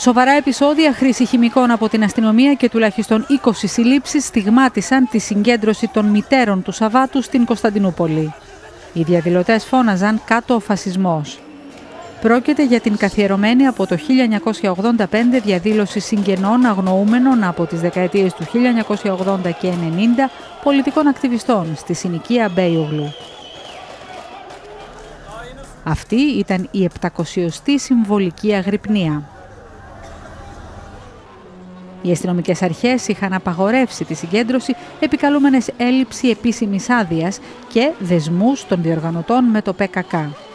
Σοβαρά επεισόδια χρήση χημικών από την αστυνομία και τουλάχιστον 20 συλλήψεις στιγμάτισαν τη συγκέντρωση των μητέρων του Σαββάτου στην Κωνσταντινούπολη. Οι διαδηλωτές φώναζαν «Κάτω ο φασισμός». Πρόκειται για την καθιερωμένη από το 1985 διαδήλωση συγγενών αγνοούμενων από τις δεκαετίες του 1980 και 90 πολιτικών ακτιβιστών στη συνοικία Μπέιογλου. Αυτή ήταν η 700η συμβολική αγρυπνία. Οι αστυνομικές αρχές είχαν απαγορεύσει τη συγκέντρωση επικαλούμενες έλλειψη επίσημης άδειας και δεσμούς των διοργανωτών με το ΠΚΚ.